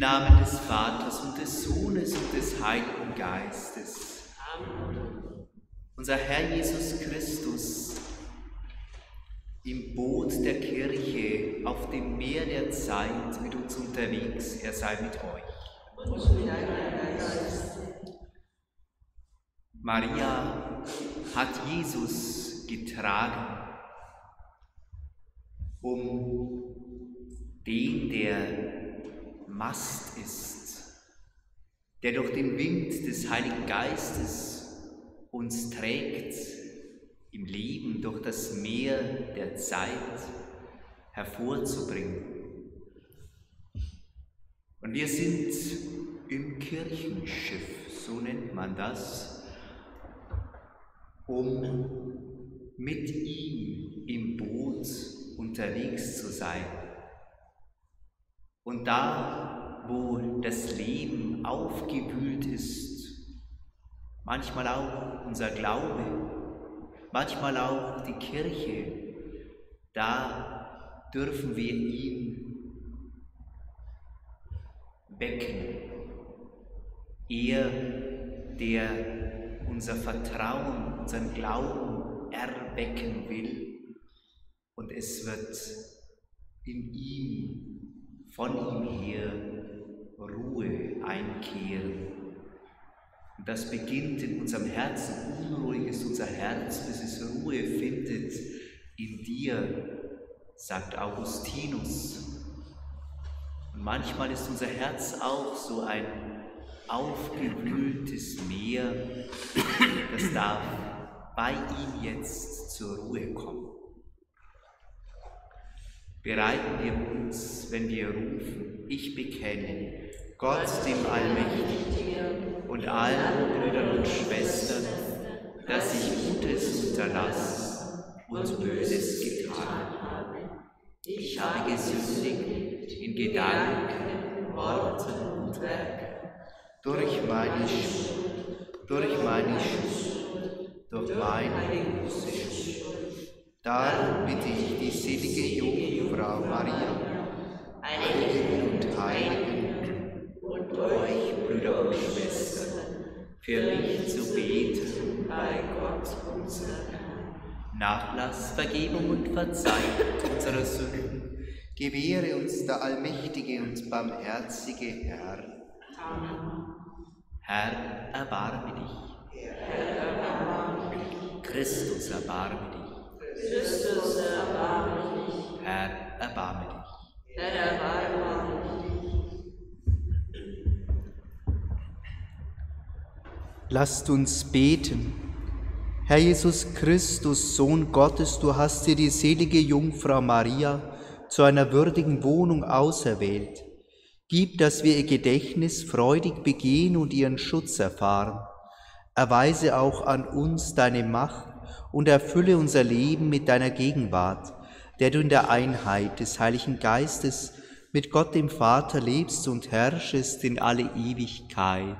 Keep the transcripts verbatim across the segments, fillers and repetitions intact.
Namen des Vaters und des Sohnes und des Heiligen Geistes. Amen. Unser Herr Jesus Christus, im Boot der Kirche, auf dem Meer der Zeit mit uns unterwegs, er sei mit euch. Und mit deinem Geist. Maria hat Jesus getragen, um den, der Mast ist, der durch den Wind des Heiligen Geistes uns trägt, im Leben durch das Meer der Zeit hervorzubringen. Und wir sind im Kirchenschiff, so nennt man das, um mit ihm im Boot unterwegs zu sein. Und da, wo das Leben aufgewühlt ist, manchmal auch unser Glaube, manchmal auch die Kirche, da dürfen wir ihn wecken. Er, der unser Vertrauen, unseren Glauben erwecken will, und es wird in ihm, von ihm her, Ruhe einkehren. Und das beginnt in unserem Herzen. Unruhig ist unser Herz, bis es Ruhe findet in dir, sagt Augustinus. Und manchmal ist unser Herz auch so ein aufgewühltes Meer, das darf bei ihm jetzt zur Ruhe kommen. Bereiten wir uns, wenn wir rufen, ich bekenne Gott, dem Allmächtigen, und allen Brüdern und Schwestern, dass ich Gutes unterlassen und Böses getan habe. Ich habe gesündigt in Gedanken, Worten und Werken, durch meine Schuld, durch meine Schuld, durch meine große Schuld. Darum bitte ich die selige Jungfrau Maria, Heiligen und Heiligen, und euch, Brüder und Schwestern, für mich zu beten bei Gott, unserem Herrn. Nachlass, Vergebung und Verzeihung unserer Sünden gewähre uns der allmächtige und barmherzige Herr. Amen. Herr, erbarme dich. Herr, erbarme dich. Christus, erbarme dich. Christus, erbarme dich. Herr, erbarme dich. Herr, erbarme dich. Lasst uns beten. Herr Jesus Christus, Sohn Gottes, du hast dir die selige Jungfrau Maria zu einer würdigen Wohnung auserwählt. Gib, dass wir ihr Gedächtnis freudig begehen und ihren Schutz erfahren. Erweise auch an uns deine Macht und erfülle unser Leben mit deiner Gegenwart, der du in der Einheit des Heiligen Geistes mit Gott dem Vater lebst und herrschest in alle Ewigkeit.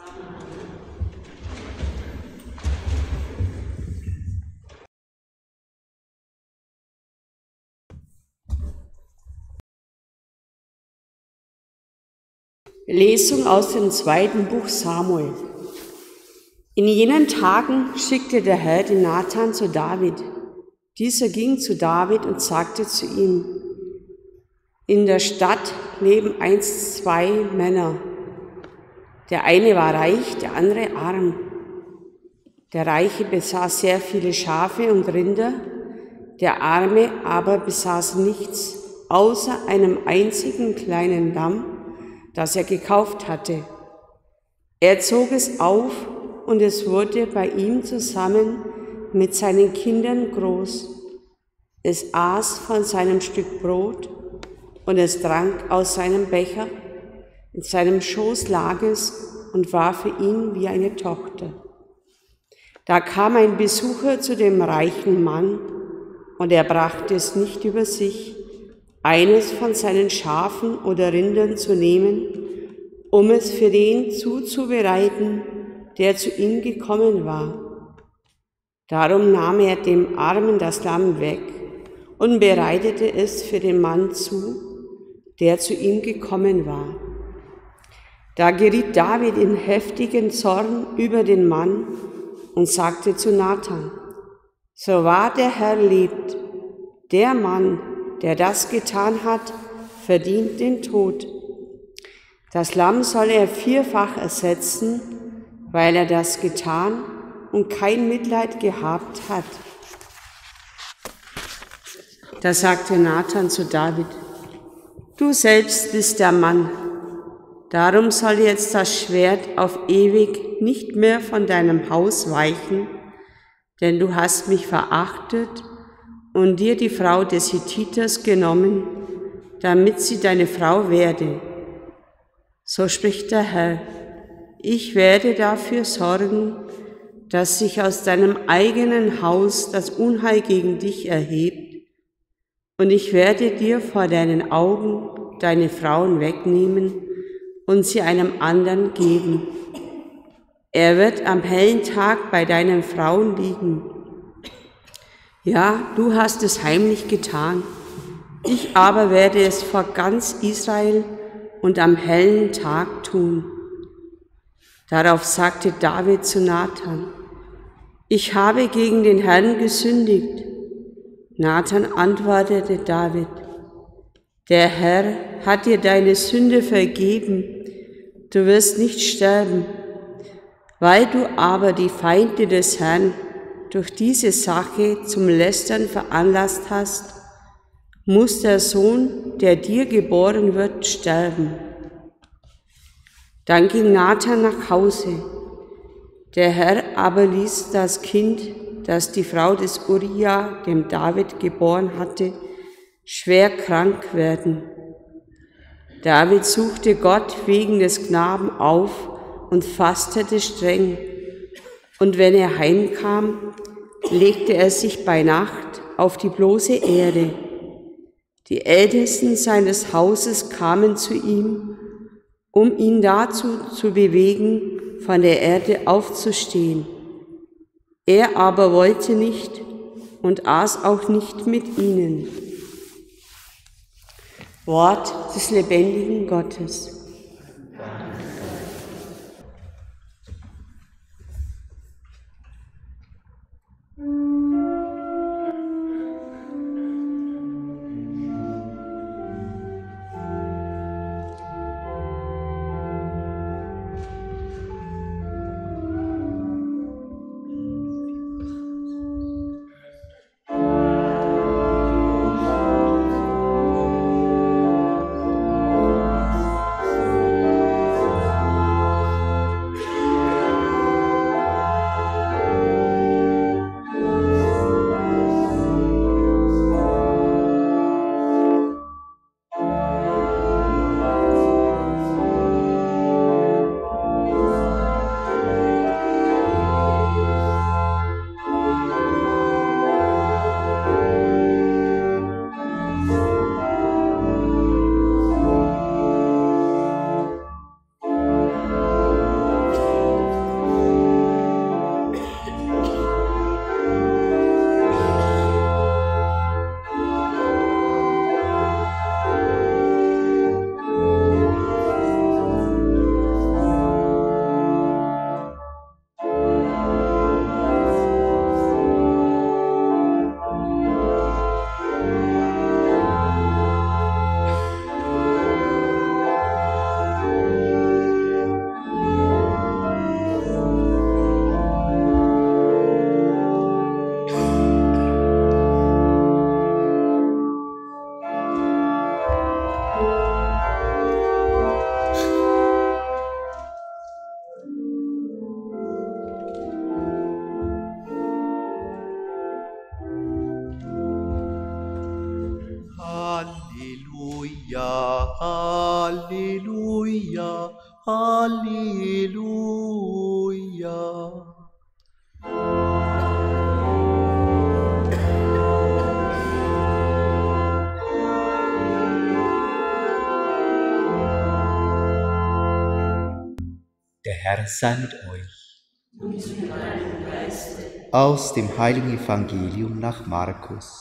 Lesung aus dem zweiten Buch Samuel. In jenen Tagen schickte der Herr den Nathan zu David. Dieser ging zu David und sagte zu ihm: In der Stadt leben einst zwei Männer. Der eine war reich, der andere arm. Der Reiche besaß sehr viele Schafe und Rinder, der Arme aber besaß nichts, außer einem einzigen kleinen Lamm, das er gekauft hatte. Er zog es auf, und es wurde bei ihm zusammen mit seinen Kindern groß. Es aß von seinem Stück Brot, und es trank aus seinem Becher. In seinem Schoß lag es und war für ihn wie eine Tochter. Da kam ein Besucher zu dem reichen Mann, und er brachte es nicht über sich, eines von seinen Schafen oder Rindern zu nehmen, um es für den zuzubereiten, der zu ihm gekommen war. Darum nahm er dem Armen das Lamm weg und bereitete es für den Mann zu, der zu ihm gekommen war. Da geriet David in heftigen Zorn über den Mann und sagte zu Nathan: So wahr der Herr lebt, der Mann, der das getan hat, verdient den Tod. Das Lamm soll er vierfach ersetzen, weil er das getan und kein Mitleid gehabt hat. Da sagte Nathan zu David: Du selbst bist der Mann. Darum soll jetzt das Schwert auf ewig nicht mehr von deinem Haus weichen, denn du hast mich verachtet und dir die Frau des Hittiters genommen, damit sie deine Frau werde. So spricht der Herr: Ich werde dafür sorgen, dass sich aus deinem eigenen Haus das Unheil gegen dich erhebt, und ich werde dir vor deinen Augen deine Frauen wegnehmen und sie einem anderen geben. Er wird am hellen Tag bei deinen Frauen liegen. Ja, du hast es heimlich getan, ich aber werde es vor ganz Israel und am hellen Tag tun. Darauf sagte David zu Nathan: Ich habe gegen den Herrn gesündigt. Nathan antwortete David: Der Herr hat dir deine Sünde vergeben, du wirst nicht sterben. Weil du aber die Feinde des Herrn durch diese Sache zum Lästern veranlasst hast, muss der Sohn, der dir geboren wird, sterben. Dann ging Nathan nach Hause. Der Herr aber ließ das Kind, das die Frau des Uria, dem David, geboren hatte, schwer krank werden. David suchte Gott wegen des Knaben auf und fastete streng. Und wenn er heimkam, legte er sich bei Nacht auf die bloße Erde. Die Ältesten seines Hauses kamen zu ihm, um ihn dazu zu bewegen, von der Erde aufzustehen. Er aber wollte nicht und aß auch nicht mit ihnen. Wort des lebendigen Gottes. Halleluja, Halleluja. Der Herr sei mit euch. Und mit deinem Geiste. Aus dem heiligen Evangelium nach Markus.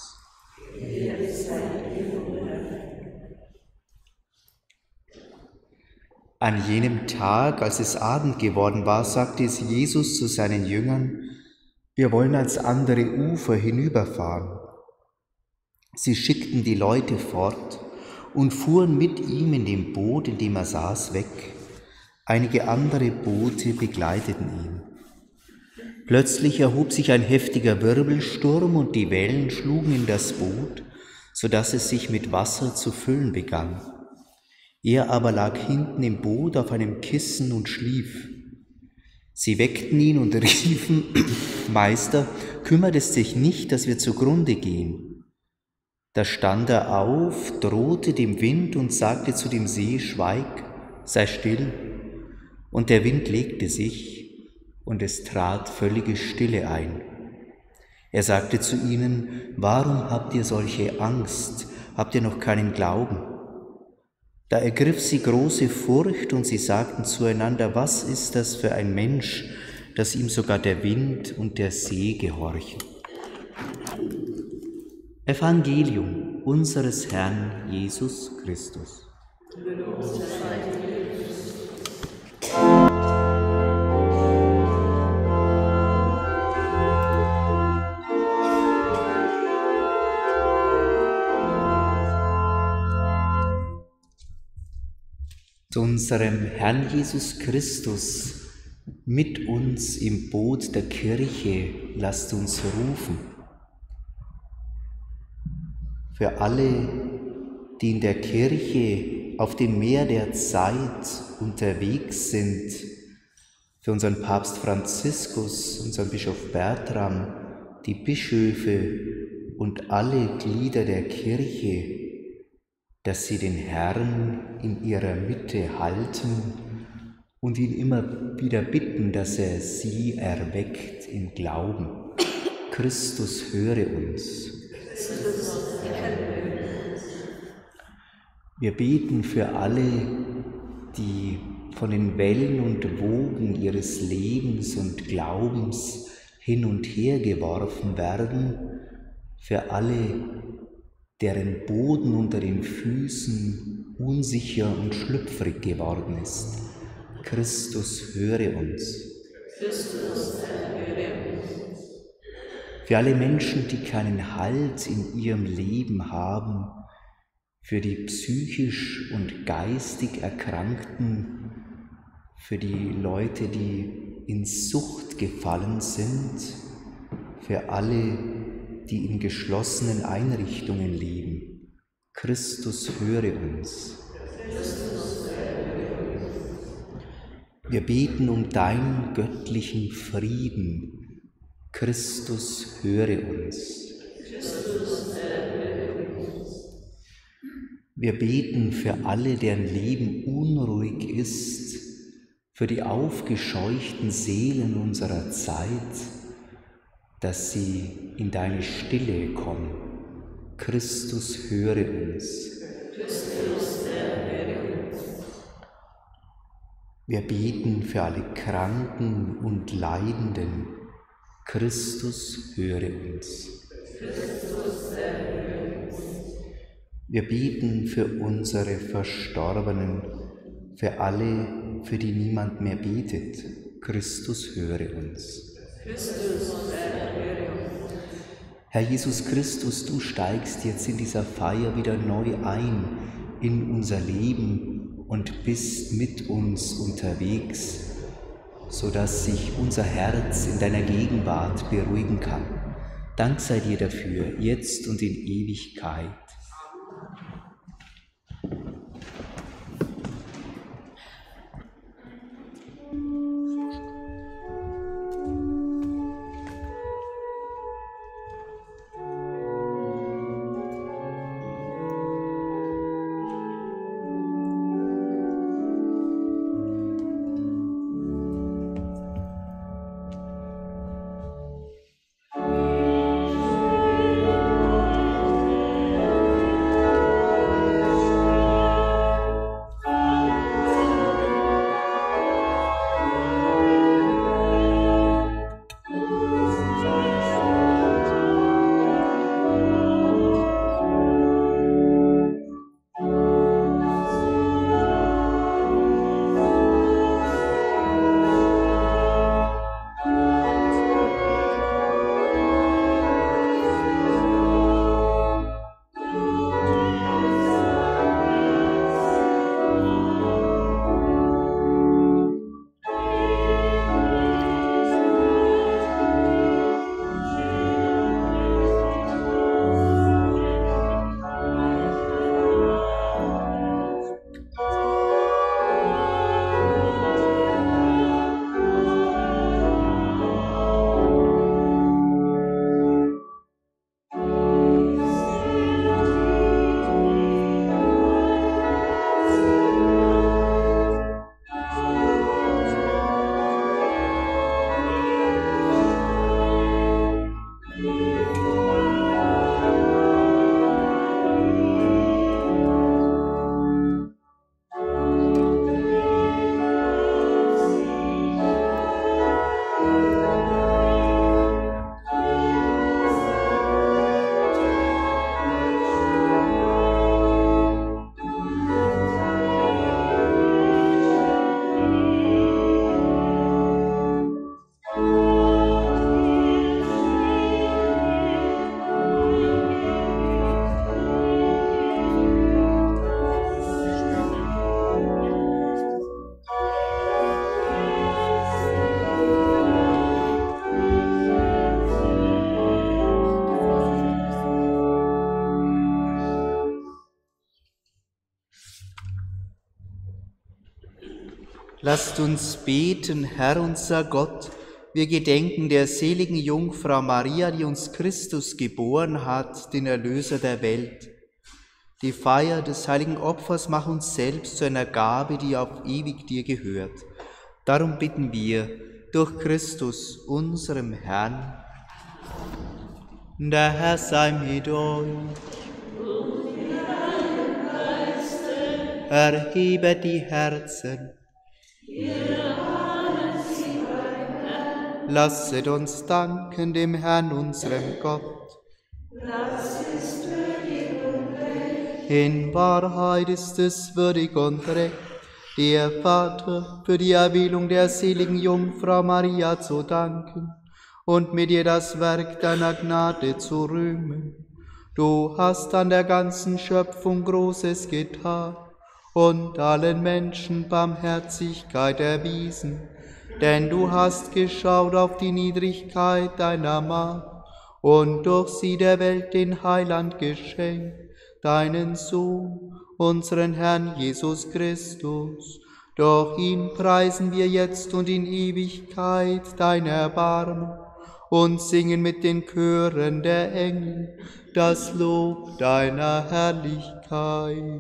An jenem Tag, als es Abend geworden war, sagte es Jesus zu seinen Jüngern: Wir wollen ans andere Ufer hinüberfahren. Sie schickten die Leute fort und fuhren mit ihm in dem Boot, in dem er saß, weg. Einige andere Boote begleiteten ihn. Plötzlich erhob sich ein heftiger Wirbelsturm und die Wellen schlugen in das Boot, so dass es sich mit Wasser zu füllen begann. Er aber lag hinten im Boot auf einem Kissen und schlief. Sie weckten ihn und riefen: Meister, kümmert es dich nicht, dass wir zugrunde gehen? Da stand er auf, drohte dem Wind und sagte zu dem See: Schweig, sei still. Und der Wind legte sich, und es trat völlige Stille ein. Er sagte zu ihnen: Warum habt ihr solche Angst? Habt ihr noch keinen Glauben? Da ergriff sie große Furcht, und sie sagten zueinander: Was ist das für ein Mensch, dass ihm sogar der Wind und der See gehorchen? Evangelium unseres Herrn Jesus Christus. Zu unserem Herrn Jesus Christus, mit uns im Boot der Kirche, lasst uns rufen. Für alle, die in der Kirche auf dem Meer der Zeit unterwegs sind, für unseren Papst Franziskus, unseren Bischof Bertram, die Bischöfe und alle Glieder der Kirche, dass sie den Herrn in ihrer Mitte halten und ihn immer wieder bitten, dass er sie erweckt im Glauben. Christus, höre uns. Wir beten für alle, die von den Wellen und Wogen ihres Lebens und Glaubens hin und her geworfen werden, für alle, deren Boden unter den Füßen unsicher und schlüpfrig geworden ist. Christus, höre uns. Christus, höre uns. Für alle Menschen, die keinen Halt in ihrem Leben haben, für die psychisch und geistig Erkrankten, für die Leute, die in Sucht gefallen sind, für alle, die in geschlossenen Einrichtungen leben. Christus, höre uns. Wir beten um deinen göttlichen Frieden. Christus, höre uns. Wir beten für alle, deren Leben unruhig ist, für die aufgescheuchten Seelen unserer Zeit, dass sie in deine Stille kommen. Christus, höre uns. Christus, höre uns. Wir beten für alle Kranken und Leidenden. Christus, höre uns. Christus, höre uns. Wir beten für unsere Verstorbenen, für alle, für die niemand mehr betet. Christus, höre uns. Christus, höre uns. Herr Jesus Christus, du steigst jetzt in dieser Feier wieder neu ein in unser Leben und bist mit uns unterwegs, sodass sich unser Herz in deiner Gegenwart beruhigen kann. Dank sei dir dafür, jetzt und in Ewigkeit. Lasst uns beten, Herr unser Gott, wir gedenken der seligen Jungfrau Maria, die uns Christus geboren hat, den Erlöser der Welt. Die Feier des heiligen Opfers macht uns selbst zu einer Gabe, die auf ewig dir gehört. Darum bitten wir, durch Christus, unserem Herrn. Der Herr sei mit euch. Erhebet die Herzen. Lasset uns danken dem Herrn, unserem Gott. Das ist würdig und recht. In Wahrheit ist es würdig und recht, dir, Vater, für die Erwählung der seligen Jungfrau Maria zu danken und mit ihr das Werk deiner Gnade zu rühmen. Du hast an der ganzen Schöpfung Großes getan und allen Menschen Barmherzigkeit erwiesen, denn du hast geschaut auf die Niedrigkeit deiner Magd und durch sie der Welt den Heiland geschenkt, deinen Sohn, unseren Herrn Jesus Christus. Durch ihn preisen wir jetzt und in Ewigkeit dein Erbarmen und singen mit den Chören der Engel das Lob deiner Herrlichkeit.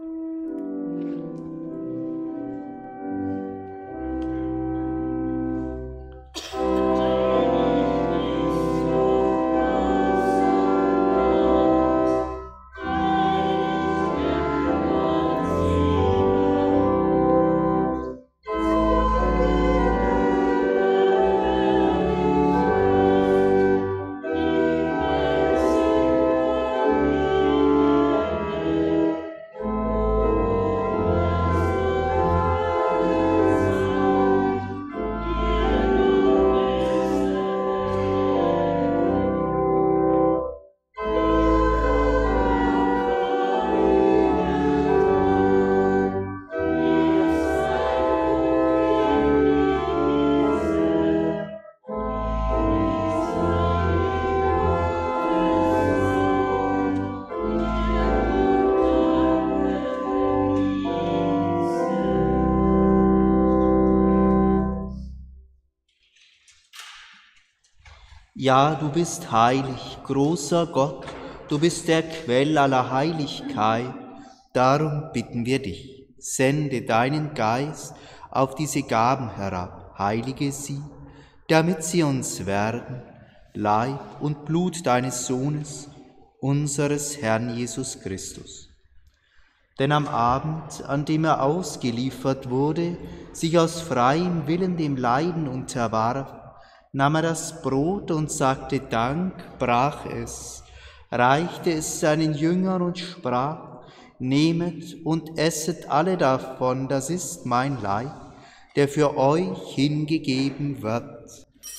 Ja, du bist heilig, großer Gott, du bist der Quell aller Heiligkeit. Darum bitten wir dich, sende deinen Geist auf diese Gaben herab, heilige sie, damit sie uns werden, Leib und Blut deines Sohnes, unseres Herrn Jesus Christus. Denn am Abend, an dem er ausgeliefert wurde, sich aus freiem Willen dem Leiden unterwarf, nahm er das Brot und sagte Dank, brach es, reichte es seinen Jüngern und sprach, nehmet und esset alle davon, das ist mein Leib, der für euch hingegeben wird.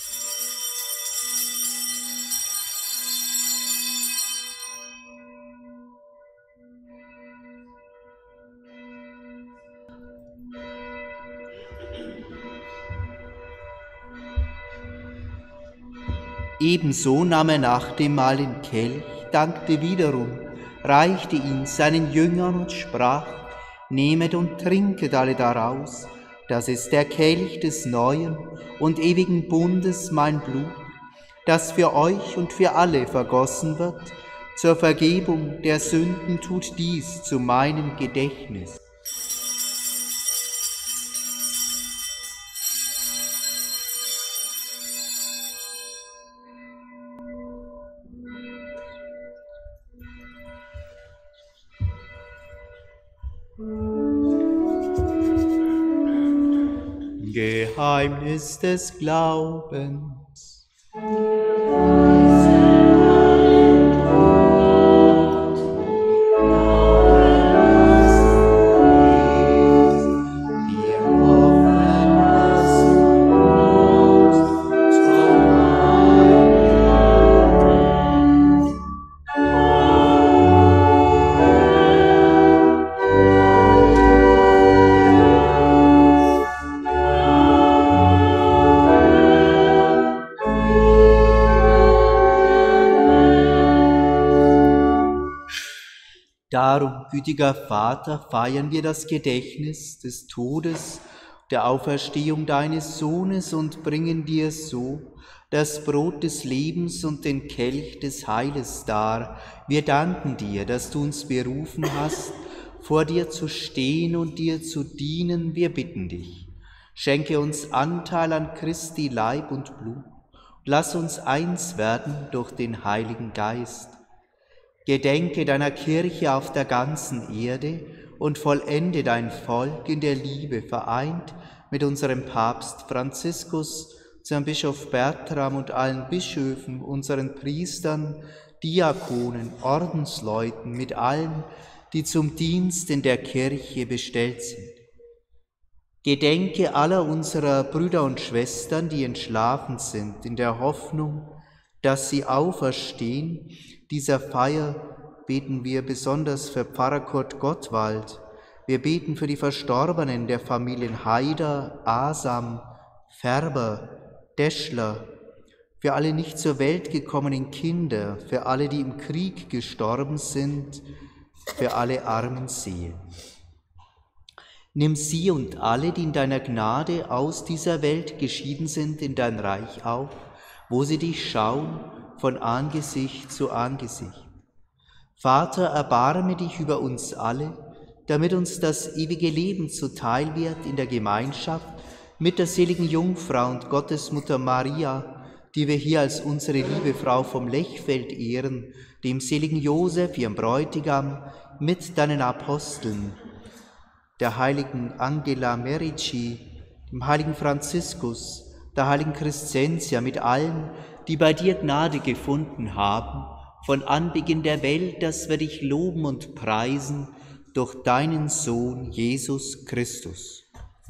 Ebenso nahm er nach dem Mahl den Kelch, dankte wiederum, reichte ihn seinen Jüngern und sprach, nehmet und trinket alle daraus, das ist der Kelch des neuen und ewigen Bundes, mein Blut, das für euch und für alle vergossen wird, zur Vergebung der Sünden tut dies zu meinem Gedächtnis. Geheimnis des Glaubens. Darum, gütiger Vater, feiern wir das Gedächtnis des Todes der Auferstehung deines Sohnes und bringen dir so das Brot des Lebens und den Kelch des Heiles dar. Wir danken dir, dass du uns berufen hast, vor dir zu stehen und dir zu dienen. Wir bitten dich, schenke uns Anteil an Christi Leib und Blut. Lass uns eins werden durch den Heiligen Geist. Gedenke deiner Kirche auf der ganzen Erde und vollende dein Volk in der Liebe, vereint mit unserem Papst Franziskus, unserem Bischof Bertram und allen Bischöfen, unseren Priestern, Diakonen, Ordensleuten, mit allen, die zum Dienst in der Kirche bestellt sind. Gedenke aller unserer Brüder und Schwestern, die entschlafen sind, in der Hoffnung, dass sie auferstehen. Dieser Feier beten wir besonders für Pfarrer Kurt Gottwald. Wir beten für die Verstorbenen der Familien Haider, Asam, Färber, Deschler, für alle nicht zur Welt gekommenen Kinder, für alle, die im Krieg gestorben sind, für alle armen Seelen. Nimm sie und alle, die in deiner Gnade aus dieser Welt geschieden sind, in dein Reich auf, wo sie dich schauen von Angesicht zu Angesicht. Vater, erbarme dich über uns alle, damit uns das ewige Leben zuteil wird in der Gemeinschaft mit der seligen Jungfrau und Gottesmutter Maria, die wir hier als unsere liebe Frau vom Lechfeld ehren, dem seligen Josef, ihrem Bräutigam, mit deinen Aposteln, der heiligen Angela Merici, dem heiligen Franziskus, der heiligen Crescentia, mit allen, die bei dir Gnade gefunden haben, von Anbeginn der Welt, dass wir dich loben und preisen durch deinen Sohn Jesus Christus.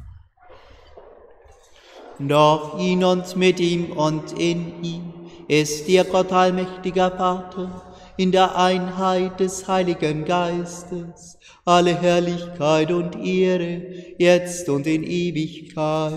Durch ihn und mit ihm und in ihm ist dir Gott allmächtiger Vater, in der Einheit des Heiligen Geistes, alle Herrlichkeit und Ehre, jetzt und in Ewigkeit.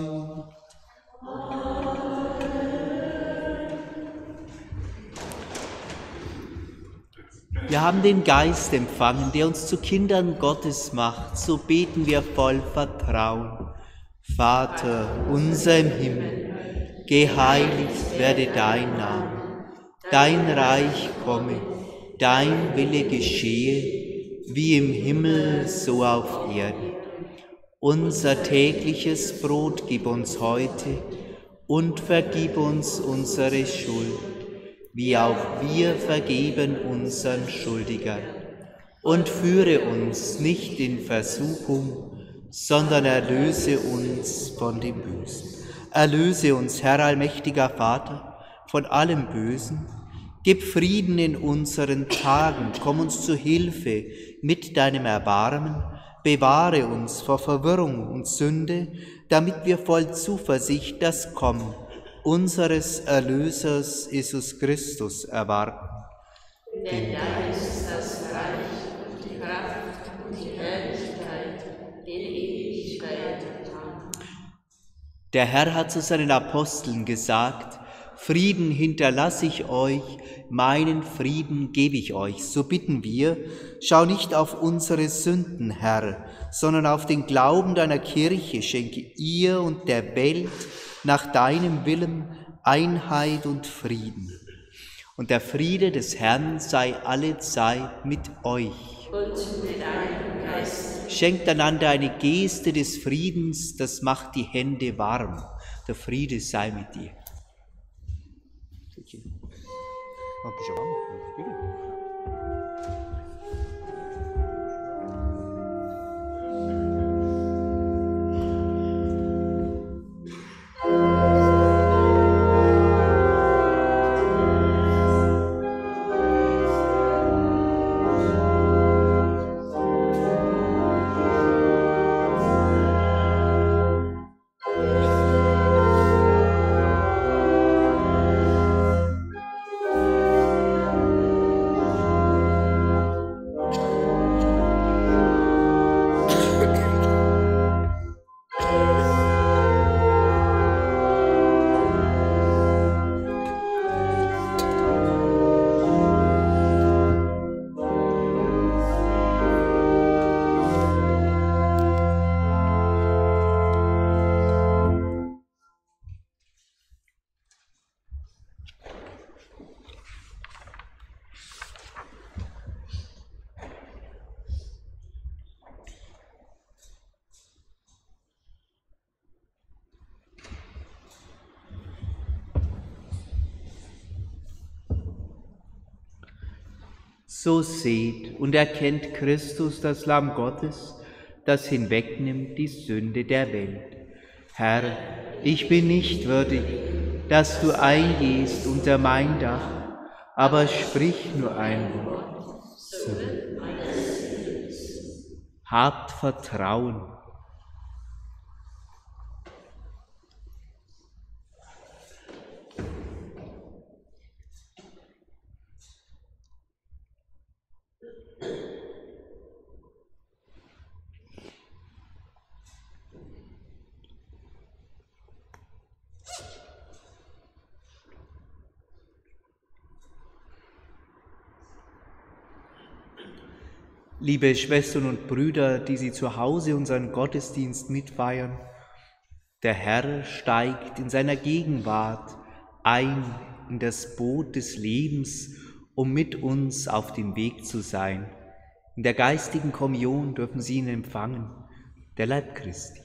Wir haben den Geist empfangen, der uns zu Kindern Gottes macht, so beten wir voll Vertrauen. Vater unser im Himmel, geheiligt werde dein Name, dein Reich komme, dein Wille geschehe, wie im Himmel, so auf Erden. Unser tägliches Brot gib uns heute und vergib uns unsere Schuld, wie auch wir vergeben unseren Schuldigern. Und führe uns nicht in Versuchung, sondern erlöse uns von dem Bösen. Erlöse uns, Herr allmächtiger Vater, von allem Bösen. Gib Frieden in unseren Tagen, komm uns zu Hilfe mit deinem Erbarmen. Bewahre uns vor Verwirrung und Sünde, damit wir voll Zuversicht das Kommen unseres Erlösers Jesus Christus erwarten. Denn dein ist das Reich und die Kraft und die Herrlichkeit in Ewigkeit. Amen. Der Herr hat zu seinen Aposteln gesagt: Frieden hinterlasse ich euch, meinen Frieden gebe ich euch. So bitten wir, schau nicht auf unsere Sünden, Herr, sondern auf den Glauben deiner Kirche, schenke ihr und der Welt nach deinem Willen Einheit und Frieden. Und der Friede des Herrn sei allezeit mit euch. Und mit deinem Geist. Schenkt einander eine Geste des Friedens, das macht die Hände warm. Der Friede sei mit dir. So seht und erkennt Christus, das Lamm Gottes, das hinwegnimmt die Sünde der Welt. Herr, ich bin nicht würdig, dass du eingehst unter mein Dach, aber sprich nur ein Wort. So. Habt Vertrauen. Liebe Schwestern und Brüder, die Sie zu Hause unseren Gottesdienst mitfeiern, der Herr steigt in seiner Gegenwart ein in das Boot des Lebens, um mit uns auf dem Weg zu sein. In der geistigen Kommunion dürfen Sie ihn empfangen, der Leib Christi.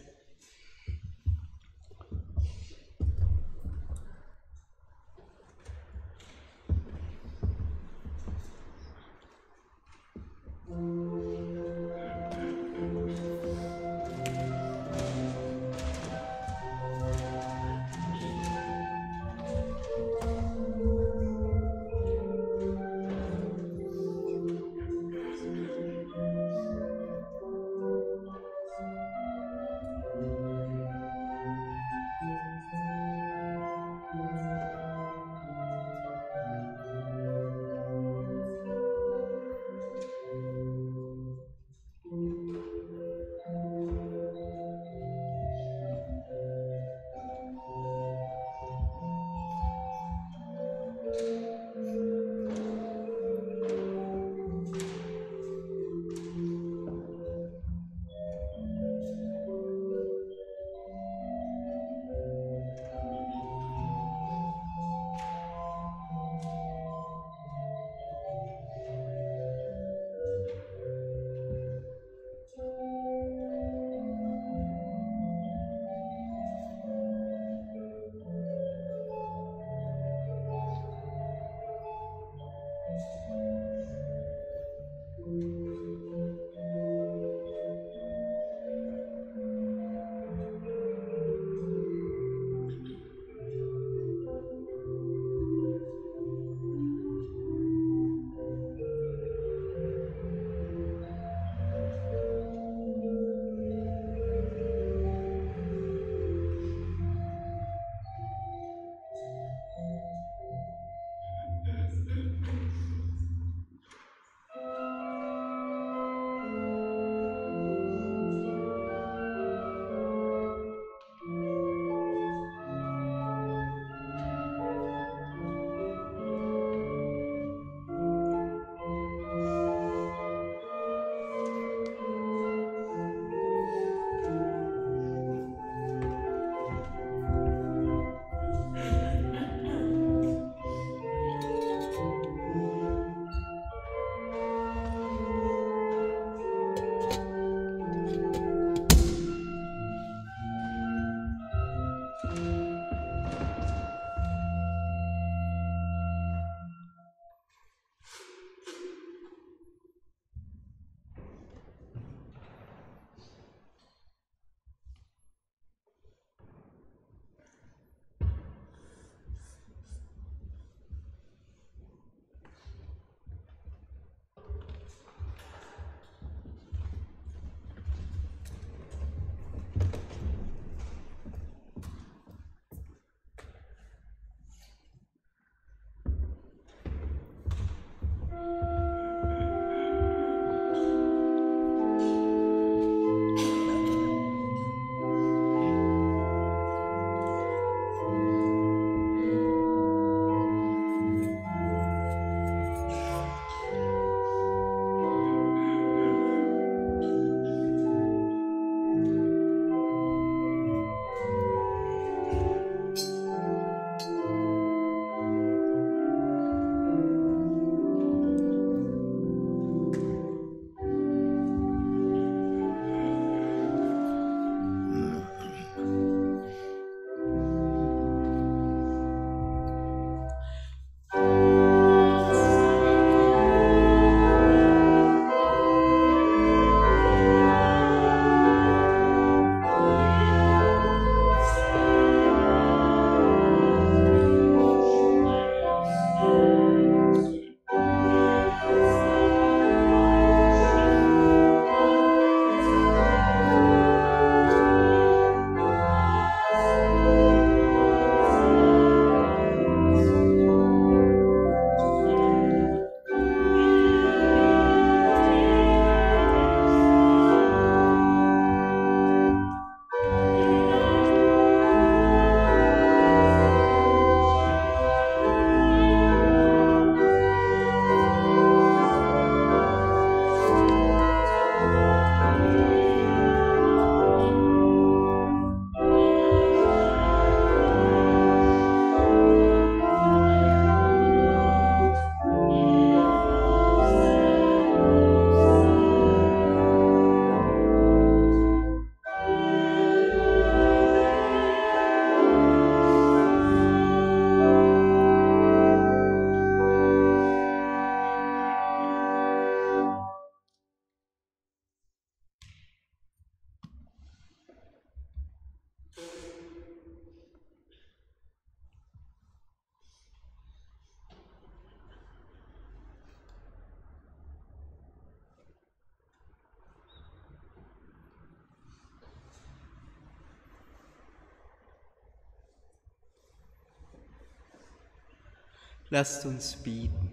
Lasst uns beten.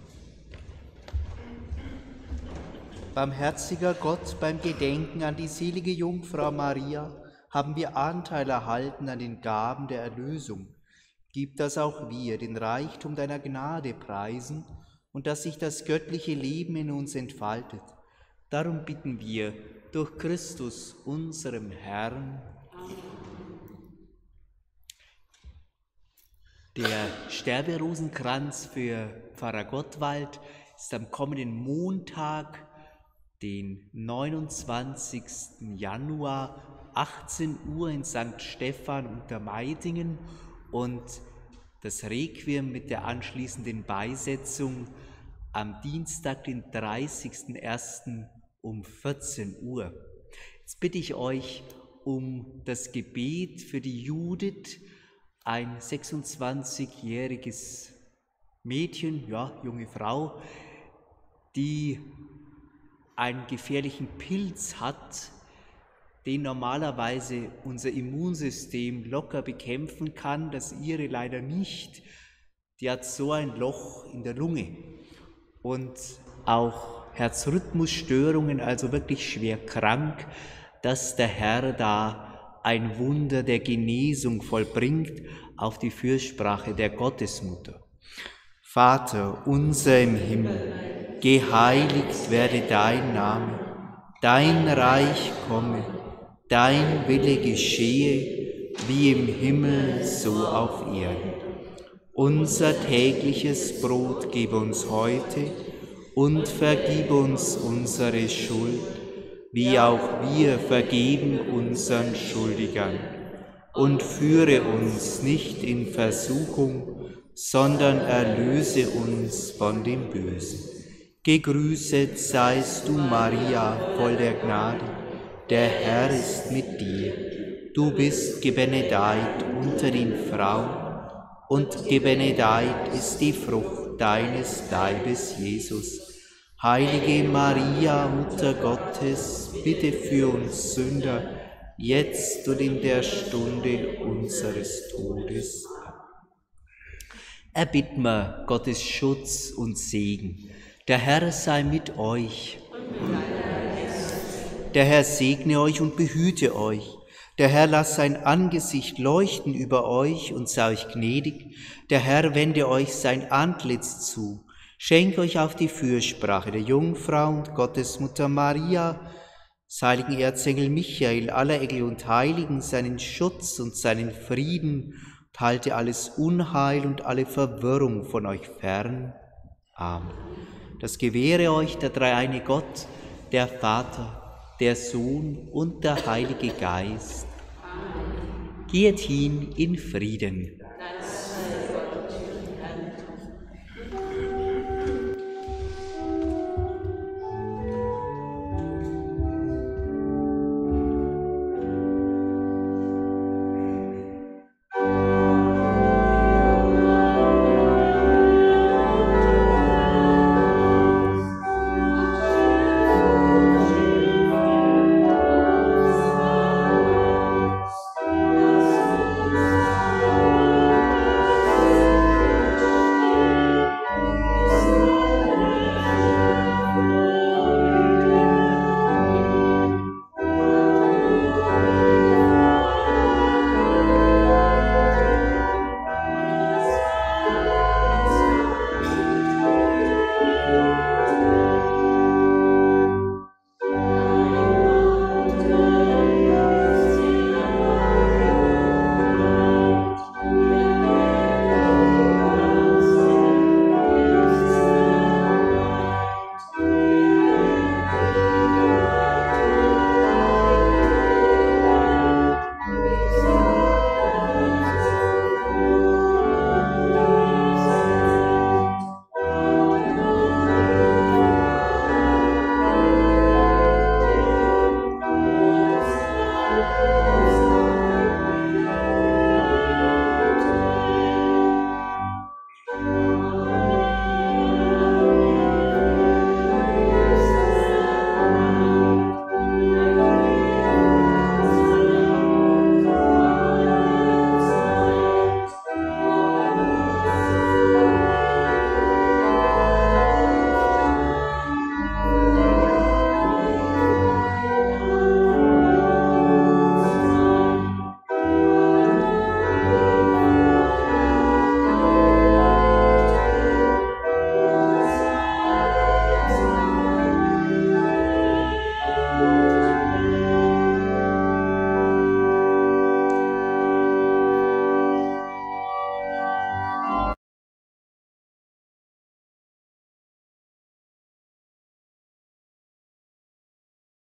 Barmherziger Gott, beim Gedenken an die selige Jungfrau Maria haben wir Anteil erhalten an den Gaben der Erlösung. Gib, dass auch wir den Reichtum deiner Gnade preisen und dass sich das göttliche Leben in uns entfaltet. Darum bitten wir durch Christus, unserem Herrn. Der Sterberosenkranz für Pfarrer Gottwald ist am kommenden Montag, den neunundzwanzigsten Januar, achtzehn Uhr in Sankt Stephan unter Meidingen und das Requiem mit der anschließenden Beisetzung am Dienstag, den dreißigsten ersten um vierzehn Uhr. Jetzt bitte ich euch um das Gebet für die Judith, ein sechsundzwanzigjähriges Mädchen, ja, junge Frau, die einen gefährlichen Pilz hat, den normalerweise unser Immunsystem locker bekämpfen kann, das ihre leider nicht. Die hat so ein Loch in der Lunge und auch Herzrhythmusstörungen, also wirklich schwer krank, dass der Herr da ein Wunder der Genesung vollbringt auf die Fürsprache der Gottesmutter. Vater unser im Himmel, geheiligt werde dein Name, dein Reich komme, dein Wille geschehe, wie im Himmel, so auf Erden. Unser tägliches Brot gib uns heute und vergib uns unsere Schuld, wie auch wir vergeben unseren Schuldigern. Und führe uns nicht in Versuchung, sondern erlöse uns von dem Bösen. Gegrüßet seist du, Maria, voll der Gnade, der Herr ist mit dir. Du bist gebenedeit unter den Frauen, und gebenedeit ist die Frucht deines Leibes, Jesus. Heilige Maria, Mutter Gottes, bitte für uns Sünder, jetzt und in der Stunde unseres Todes. Erbitten wir Gottes Schutz und Segen. Der Herr sei mit euch. Der Herr segne euch und behüte euch. Der Herr lasse sein Angesicht leuchten über euch und sei euch gnädig. Der Herr wende euch sein Antlitz zu. Schenke euch auf die Fürsprache der Jungfrau und Gottesmutter Maria, des heiligen Erzengel Michael, aller Engel und Heiligen, seinen Schutz und seinen Frieden, und halte alles Unheil und alle Verwirrung von euch fern. Amen. Das gewähre euch der dreieine Gott, der Vater, der Sohn und der Heilige Geist. Amen. Geht hin in Frieden.